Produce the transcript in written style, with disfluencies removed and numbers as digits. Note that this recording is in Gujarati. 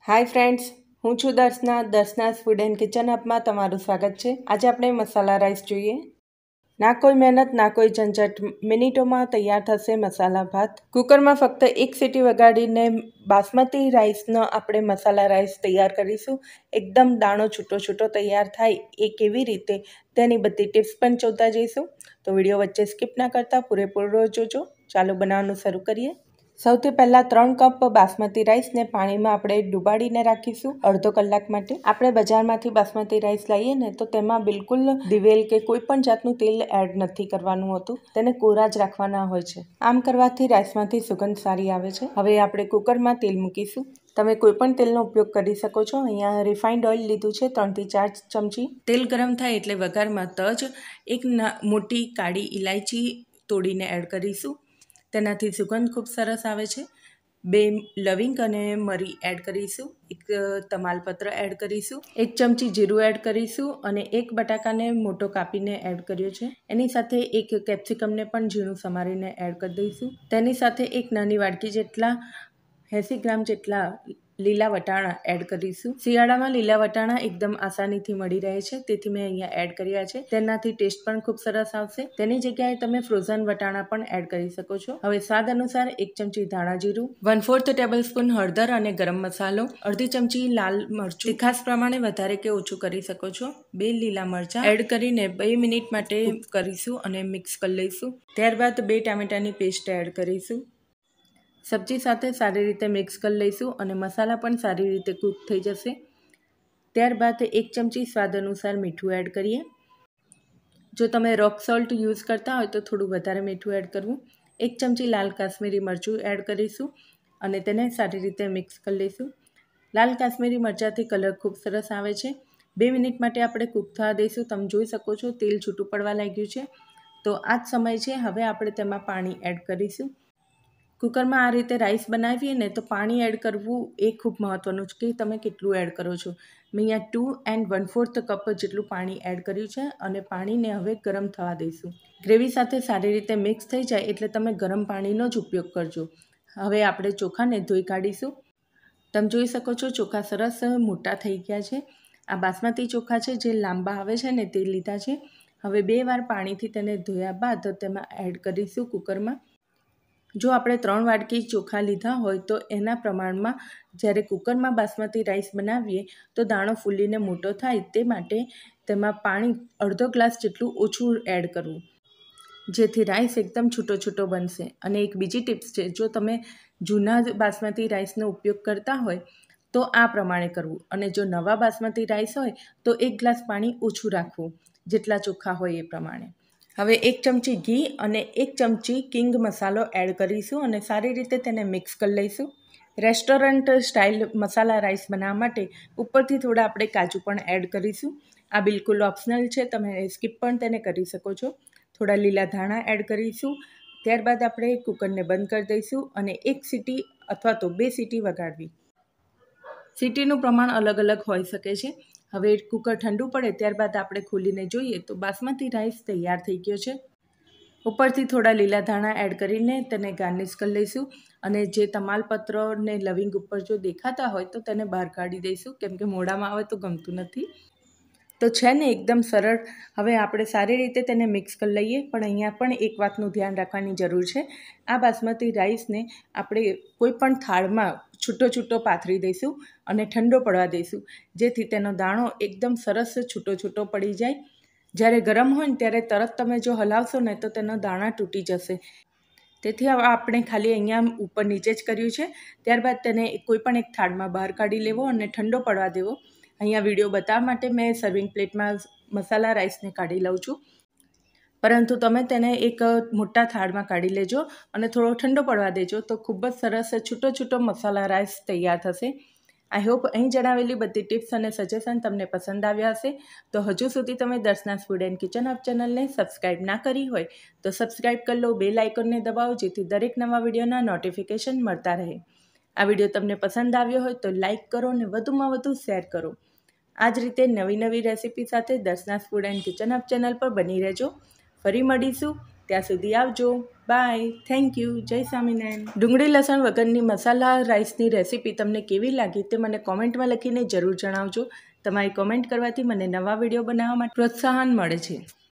હાય ફ્રેન્ડ્સ, હું છું દર્શના's ફૂડ એન્ડ કિચન હબમાં તમારું સ્વાગત છે। આજે આપણે મસાલા રાઈસ જોઈએ। ના કોઈ મહેનત ના કોઈ ઝંઝટ, મિનિટોમાં તૈયાર થશે મસાલા ભાત। કુકરમાં ફક્ત એક સીટી વગાડીને બાસમતી રાઈસનો આપણે મસાલા રાઈસ તૈયાર કરીશું। એકદમ દાણો છૂટો છૂટો તૈયાર થાય એ કેવી રીતે તેની બધી ટિપ્સ પણ જોતા જઈશું। તો વિડીયો વચ્ચે સ્કીપ ના કરતા પૂરેપૂરો જોજો। ચાલો બનાવવાનું શરૂ કરીએ। સૌથી પહેલાં 3 કપ બાસમતી રાઈસને પાણીમાં આપણે ડુબાડીને રાખીશું અડધો કલાક માટે। આપણે બજારમાંથી બાસમતી રાઈસ લઈએ ને તો તેમાં બિલકુલ દિવેલ કે કોઈ પણ જાતનું તેલ એડ નથી કરવાનું હોતું, તેને કોરા જ રાખવાના હોય છે। આમ કરવાથી રાઈસમાંથી સુગંધ સારી આવે છે। હવે આપણે કુકરમાં તેલ મૂકીશું। તમે કોઈ પણ તેલનો ઉપયોગ કરી શકો છો। અહીંયા રિફાઇન્ડ ઓઇલ લીધું છે 3 થી 4 ચમચી। તેલ ગરમ થાય એટલે વઘારમાં તજ, એક મોટી કાળી ઇલાયચી તોડીને એડ કરીશું, તેનાથી સુગંધ ખૂબ સરસ આવે છે। 2 લવિંગ અને મરી એડ કરીશું, 1 તમાલપત્ર એડ કરીશું, 1 ચમચી જીરું એડ કરીશું અને 1 બટાકાને મોટો કાપીને એડ કર્યો છે। એની સાથે 1 કેપ્સિકમને પણ ઝીણું સમારીને એડ કરી દઈશું। તેની સાથે 1 નાની વાટકી જેટલા 80 ગ્રામ જેટલા લીલા વટાણા એડ કરીશું। શિયાળામાં લીલા વટાણા એકદમ આસાનીથી મળી રહે છે, તેથી મેં અહીંયા એડ કર્યા છે। તેનાથી ટેસ્ટ પણ ખૂબ સરસ આવશે। તેની જગ્યાએ તમે ફ્રોઝન વટાણા પણ એડ કરી શકો છો। હવે સ્વાદ અનુસાર 1 ચમચી ધાણા જીરું, 1/4 ટેબલસ્પૂન હળદર અને ગરમ મસાલો, અડધી ચમચી લાલ મરચું, તીખાસ પ્રમાણે વધારે કે ઓછું કરી શકો છો, 2 લીલા મરચાં એડ કરીને 2 મિનિટ માટે કરીશું અને મિક્સ કરી લઈશું। ત્યારબાદ 2 ટામેટાની પેસ્ટ એડ કરીશું। સબ્જી સાથે સારી રીતે મિક્સ કરી લઈશું અને મસાલા પણ સારી રીતે કૂક થઈ જશે। ત્યારબાદ 1 ચમચી સ્વાદ અનુસાર મીઠું એડ કરીએ। જો તમે રોક સોલ્ટ યુઝ કરતા હોય તો થોડું વધારે મીઠું એડ કરવું। 1 ચમચી લાલ કાશ્મીરી મરચું એડ કરીશું અને તેને સારી રીતે મિક્સ કરી લઈશું। લાલ કાશ્મીરી મરચાંથી કલર ખૂબ સરસ આવે છે। 2 મિનિટ માટે આપણે કૂક થવા દઈશું। તમે જોઈ શકો છો તેલ છૂટું પડવા લાગ્યું છે, તો આ જ સમય છે। હવે આપણે તેમાં પાણી એડ કરીશું। કુકરમાં આ રીતે રાઈસ બનાવીએ ને તો પાણી એડ કરવું એ ખૂબ મહત્ત્વનું છે કે તમે કેટલું એડ કરો છો। મેં અહીંયા 2 and 1/4 કપ જેટલું પાણી એડ કર્યું છે અને પાણીને હવે ગરમ થવા દઈશું। ગ્રેવી સાથે સારી રીતે મિક્સ થઈ જાય એટલે તમે ગરમ પાણીનો જ ઉપયોગ કરજો। હવે આપણે ચોખાને ધોઈ કાઢીશું। તમે જોઈ શકો છો ચોખા સરસ મોટા થઈ ગયા છે। આ બાસમતી ચોખા છે જે લાંબા આવે છે ને તે લીધા છે। હવે 2 વાર પાણીથી તેને ધોયા બાદ તેમાં એડ કરીશું કુકરમાં। જો આપણે 3 વાટકી ચોખા લીધા હોય તો એના પ્રમાણમાં જ્યારે કુકરમાં બાસમતી રાઈસ બનાવીએ તો દાણો ફૂલીને મોટો થાય, તે માટે તેમાં પાણી અડધો ગ્લાસ જેટલું ઓછું એડ કરવું, જેથી રાઈસ એકદમ છૂટો છૂટો બનશે। અને એક બીજી ટિપ્સ છે, જો તમે જૂના બાસમતી રાઈસનો ઉપયોગ કરતા હોય તો આ પ્રમાણે કરવું અને જો નવા બાસમતી રાઈસ હોય તો 1 ગ્લાસ પાણી ઓછું રાખવું, જેટલા ચોખા હોય એ પ્રમાણે। હવે 1 ચમચી ઘી અને 1 ચમચી કિંગ મસાલો એડ કરીશું અને સારી રીતે તેને મિક્સ કરી લઈશું। રેસ્ટોરન્ટ સ્ટાઇલ મસાલા રાઈસ બનાવવા માટે ઉપરથી થોડા આપણે કાજુ પણ એડ કરીશું। આ બિલકુલ ઓપ્શનલ છે, તમે સ્કીપ પણ તેને કરી શકો છો। થોડા લીલા ધાણા એડ કરીશું। ત્યારબાદ આપણે કુકરને બંધ કરી દઈશું અને 1 સીટી અથવા તો 2 સીટી વગાડવી। સીટીનું પ્રમાણ અલગ અલગ હોઈ શકે છે। હવે કુકર ઠંડુ પડે ત્યારબાદ આપણે ખોલીને જોઈએ તો બાસમતી રાઈસ તૈયાર થઈ ગયો છે। ઉપરથી થોડા લીલા ધાણા એડ કરીને તેને ગાર્નિશ કરી લઈશું અને જે તમાલપત્ર ને લવિંગ ઉપર જો દેખાતા હોય તો તેને બહાર કાઢી દઈશું, કેમ કે મોઢામાં આવે તો ગમતું નથી। તો છે ને એકદમ સરળ। હવે આપણે સારી રીતે તેને મિક્સ કરી લઈએ, પણ અહીંયા પણ એક વાતનું ધ્યાન રાખવાની જરૂર છે। આ બાસમતી રાઈસને આપણે કોઈ પણ થાળમાં છૂટો છૂટો પાથરી દઈશું અને ઠંડો પડવા દઈશું, જેથી તેનો દાણો એકદમ સરસ છૂટો છૂટો પડી જાય। જ્યારે ગરમ હોય ને ત્યારે તરત તમે જો હલાવશો ને તો તેનો દાણા તૂટી જશે। તેથી આપણે ખાલી અહીંયા ઉપર નીચે જ કર્યું છે। ત્યારબાદ તેને કોઈ પણ એક થાળમાં બહાર કાઢી લેવો અને ઠંડો પડવા દેવો। અહીંયા વિડીયો બતાવવા માટે મેં સર્વિંગ પ્લેટમાં મસાલા રાઈસને કાઢી લઉં છું, પરંતુ તમે તેને એક મોટા થાળમાં કાઢી લેજો અને થોડો ઠંડો પડવા દેજો, તો ખૂબ જ સરસ છૂટો છૂટો મસાલા રાઈસ તૈયાર થશે। આઈ હોપ અહીં જણાવેલી બધી ટિપ્સ અને સજેશન તમને પસંદ આવ્યા હશે। તો હજુ સુધી તમે Darshana's food and kitchen hub ચેનલને સબસ્ક્રાઈબ ના કરી હોય તો સબસ્ક્રાઈબ કરી લો, બેલ આઇકોનને દબાવો, જેથી દરેક નવા વિડીયોના નોટિફિકેશન મળતા રહે। આ વિડીયો તમને પસંદ આવ્યો હોય તો લાઇક કરો અને વધુમાં વધુ શેર કરો। આ જ રીતે નવી નવી રેસીપી સાથે Darshana's food and kitchen hub channel પર બની રહેજો। ફરી મળીશું, ત્યાં સુધી આવજો। બાય, થેન્ક યુ, જય સ્વામિનારાયણ. ડુંગળી લસણ વગરની મસાલા રાઈસની રેસીપી તમને કેવી લાગી તે મને કોમેન્ટમાં લખીને જરૂર જણાવજો. તમારી કોમેન્ટ કરવાથી મને નવા વિડીયો બનાવવા માટે પ્રોત્સાહન મળે છે.